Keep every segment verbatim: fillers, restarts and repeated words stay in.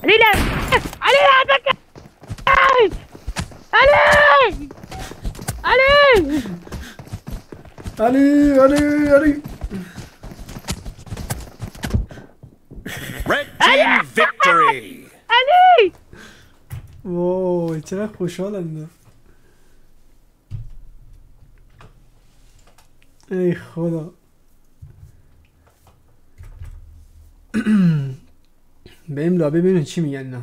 علی لا علی لا بك علی علی علی علی علی Red team victory. علی وای چقدر خوشحالم. ای خدا. بریم لابی ببینیم چی میگن اینا.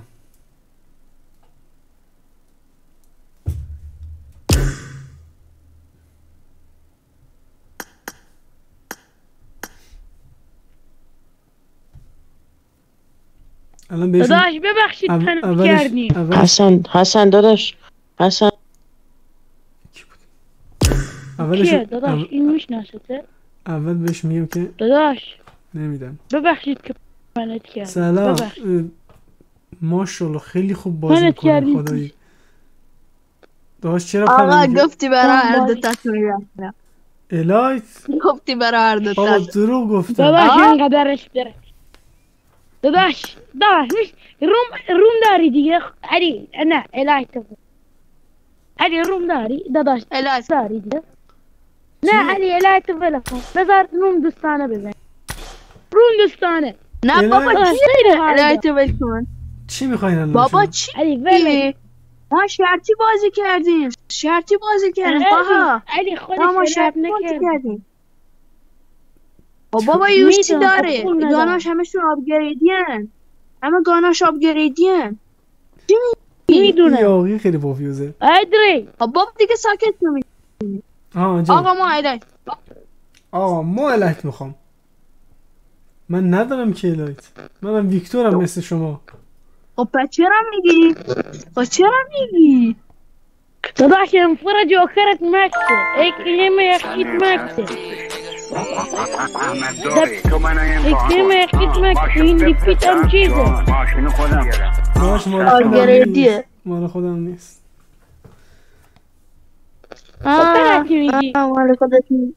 الان بهشون داداش ببخشید اول- پنج اولش- کردیم اولش حسن حسن داداش حسن اولش کیه داداش اول, این میشناسته اول بهش میگم که داداش نمیدم. ببخشید که پنت کردیم سلام. ببخشید. اه، ماشاءالله خیلی خوب بازی پنت میکنه کردیم. خدایی. داشت چرا آقا پنل گفتی برای هر آقا. دوتاتون رفتم الایت گفتی برای هر بابا دوتاتون دروغ گفتم. داداش آه. اینقدرش بره داداش داداش مش روم روم داری دیگه علی نه الهی تو علی روم داری داداش الاز داری دیگه نه علی الهی تو ول کن بذار روم دوستانه بزن روم دوستانه نه الهی. بابا داداش چیه خیلی حال الهی داد. تو ول کن چی میخواین الان بابا شما؟ چی علی ول ما شرطی بازی کردیم شرطی بازی کردیم علی آها علی خودش ما الهی شرطی بازی نکرد کردیم با بابا یوشی میدونم، داره خب پول ندارم. گاناش همشون آبگریدین همه گاناش آبگریدین میدونم یاقی خیلی پافیوزه. ادری خب بابا دیگه ساکت کنید آها جان. آقا ما الهی آقا ما الایت میخوام. من ندارم که الایت. منم ویکتورم مثل شما. خب پس چرا میگی خب چرا میگی داداش انفرا جوكرت ماكسه اي كلمة يخشيت ماكسه احمد دوری تو منو اي كلمة يخشيت ماكسه هندي بيت ام چيزه ماشینو خودم باش مال خودم آبگریدیه. نیست. مال خودم نیست. برات میگی آه مال خودت میگی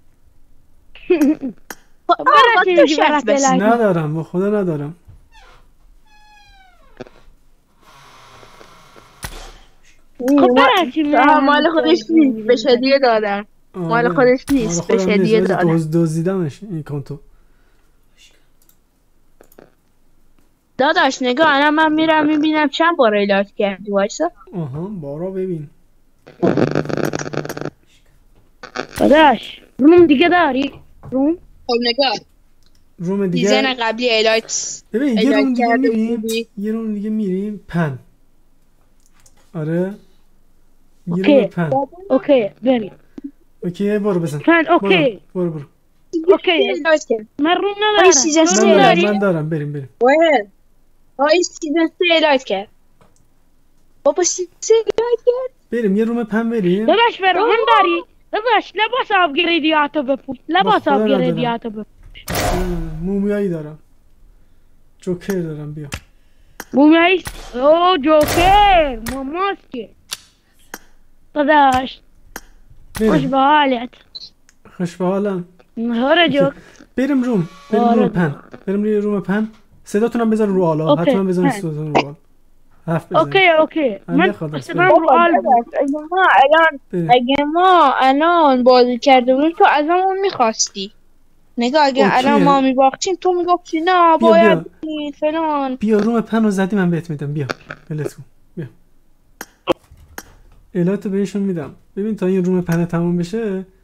خب برات آقا تو میگی شرط برات بس الهی ندارم به خدا ندارم. خب برات میگی آه مال خودش نیست بهش هدیه دادن مال آره. خودش مال نیست خودم بهش هدیه ولی دادن دوز دزدیدمش این کانتو. داداش نگاه الان من میرم میبینم چند بار ایلات کردی وایسا آها بارا ببین. داداش روم دیگه داری روم خب نگاه روم دیزن دیگه قبلی ایلات ببین یه ایلات روم دیگه کرده میریم. بودی. یه روم دیگه میریم پن. آره یه اوکی. روم پن. اوکی بریم اوکی برو بزن. فن اوکی برو برو برو. اوکی ایلات کرد من روم آی ندارم سیزن تو سه روم من دارم داری من دارم بریم بریم. وای آی سیزن سه ایلات کرد بابا سیزن سه ایلات کرد بریم یه روم پن بریم. داداش فرمان داری داداش لباس آبگریدیاتو بپوش لباس خدا ندارم. آبگریدیاتو بپوش نه، مومیایی دارم. جوکر دارم بیا. مومیایش او جوکر ماماس که داداش خوش بریم. به حالت خوش به حالم. هره جوک بریم روم. بریم آره. روم پن. بریم روی روم پن. صداتونم بزن رو آلا. اوکی. حتما بزن پن. صداتون رو آلا. حرف بزن. اوکی اوکی من خدا اصلا رو آل بود اگه ما الان بریم. اگه ما الان بازی کرده بودیم تو از همون میخواستی نگاه اگه اوکی. الان ما میباختیم تو میگفتی نه بیا، باید بیا. این فلان بیا روم پن رو زدی من بهت میدم. بیا ولت کن. بیا الهاتو بهشون میدم. ببین تا این روم پن تموم بشه